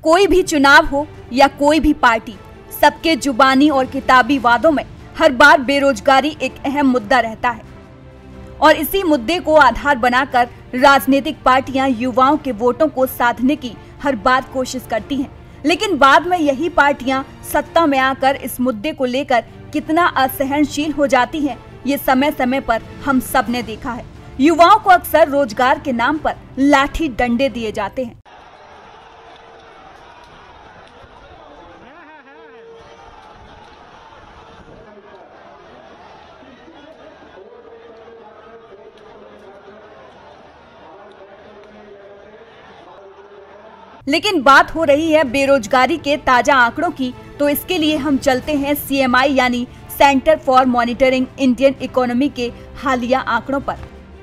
कोई भी चुनाव हो या कोई भी पार्टी, सबके जुबानी और किताबी वादों में हर बार बेरोजगारी एक अहम मुद्दा रहता है और इसी मुद्दे को आधार बनाकर राजनीतिक पार्टियां युवाओं के वोटों को साधने की हर बार कोशिश करती हैं। लेकिन बाद में यही पार्टियां सत्ता में आकर इस मुद्दे को लेकर कितना असहनशील हो जाती हैं, ये समय समय पर हम सब ने देखा है। युवाओं को अक्सर रोजगार के नाम पर लाठी डंडे दिए जाते हैं। लेकिन बात हो रही है बेरोजगारी के ताजा आंकड़ों की, तो इसके लिए हम चलते हैं CMI यानी centre for monitoring Indian economy के हालिया आंकड़ों पर।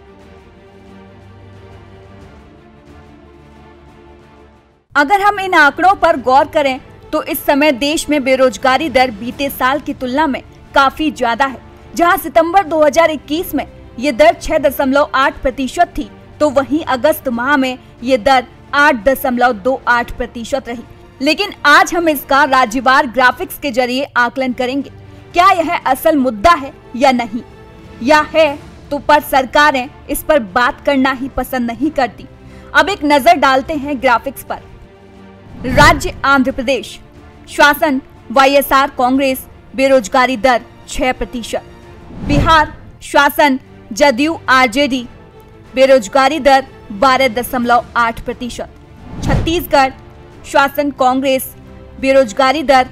अगर हम इन आंकड़ों पर गौर करें तो इस समय देश में बेरोजगारी दर बीते साल की तुलना में काफी ज्यादा है। जहां सितंबर 2021 में ये दर 6.8% थी, तो वहीं अगस्त माह में ये दर 8.28% रही। लेकिन आज हम इसका राज्यवार ग्राफिक्स के जरिए आकलन करेंगे। क्या यह असल मुद्दा है या नहीं, या है तो पर सरकारें इस पर बात करना ही पसंद नहीं करती। अब एक नजर डालते हैं ग्राफिक्स पर। राज्य आंध्र प्रदेश, शासन YSR कांग्रेस, बेरोजगारी दर 6%। बिहार, शासन जदयू RJD, बेरोजगारी दर 12.8%। छत्तीसगढ़, शासन कांग्रेस, बेरोजगारी दर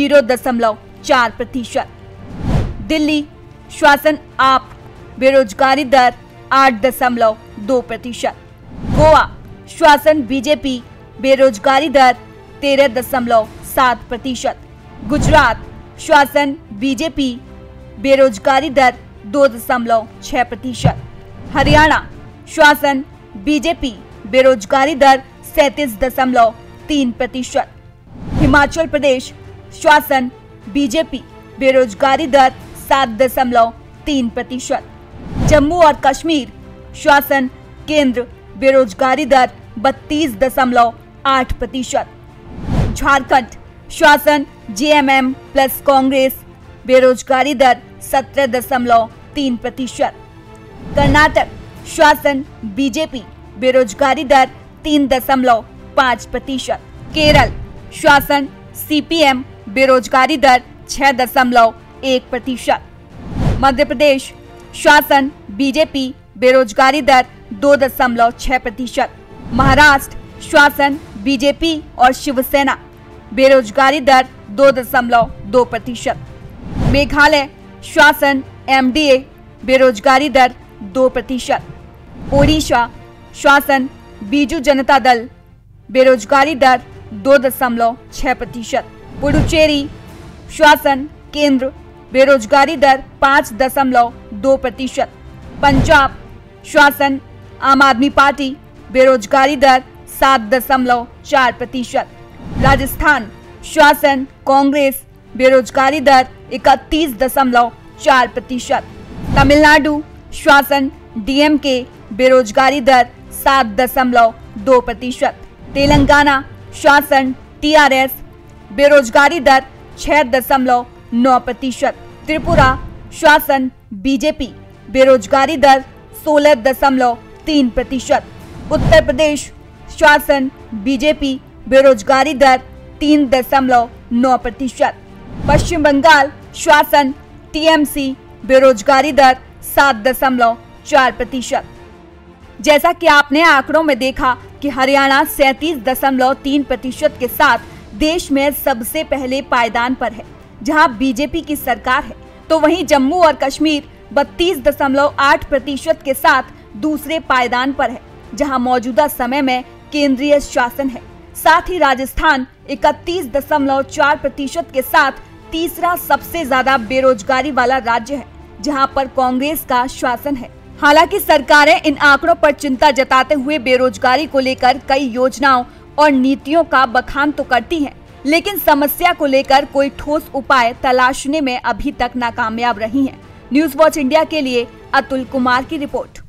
0.4%। दिल्ली, शासन आप, बेरोजगारी दर 8.2%। गोवा, शासन BJP, बेरोजगारी दर 13.7%। गुजरात, शासन BJP, बेरोजगारी दर 2.6%। हरियाणा, शासन BJP, बेरोजगारी दर 37.3%। हिमाचल प्रदेश, शासन BJP, बेरोजगारी दर 7.3%। जम्मू और कश्मीर, शासन केंद्र, बेरोजगारी दर 32.8%। झारखंड, शासन JMM प्लस कांग्रेस, बेरोजगारी दर 17.3%। कर्नाटक, शासन BJP, बेरोजगारी दर 3.5%। केरल, शासन CPM, बेरोजगारी दर 6.1%। मध्य प्रदेश, शासन BJP, बेरोजगारी दर 2.6%। महाराष्ट्र, शासन BJP और शिवसेना, बेरोजगारी दर 2.2%। मेघालय, शासन MDA, बेरोजगारी दर 2%। ओडिशा, शासन बीजू जनता दल, बेरोजगारी दर 2.6%। पुडुचेरी, शासन केंद्र, बेरोजगारी दर 5.2%। पंजाब, शासन आम आदमी पार्टी, बेरोजगारी दर 7.4%। राजस्थान, शासन कांग्रेस, बेरोजगारी दर 31.4%। तमिलनाडु, शासन DMK, बेरोजगारी दर 7.2%। तेलंगाना, शासन TRS, बेरोजगारी दर 6.9%। त्रिपुरा, शासन BJP, बेरोजगारी दर 16.3%। उत्तर प्रदेश, शासन BJP, बेरोजगारी दर 3.9%। पश्चिम बंगाल, शासन TMC, बेरोजगारी दर 7.4%। जैसा कि आपने आंकड़ों में देखा कि हरियाणा 37.3% के साथ देश में सबसे पहले पायदान पर है, जहां BJP की सरकार है, तो वहीं जम्मू और कश्मीर 32.8% के साथ दूसरे पायदान पर है, जहां मौजूदा समय में केंद्रीय शासन है। साथ ही राजस्थान 31.4% के साथ तीसरा सबसे ज्यादा बेरोजगारी वाला राज्य है, जहां पर कांग्रेस का शासन है। हालांकि सरकारें इन आंकड़ों पर चिंता जताते हुए बेरोजगारी को लेकर कई योजनाओं और नीतियों का बखान तो करती हैं, लेकिन समस्या को लेकर कोई ठोस उपाय तलाशने में अभी तक नाकामयाब रही हैं। न्यूज़ वॉच इंडिया के लिए अतुल कुमार की रिपोर्ट।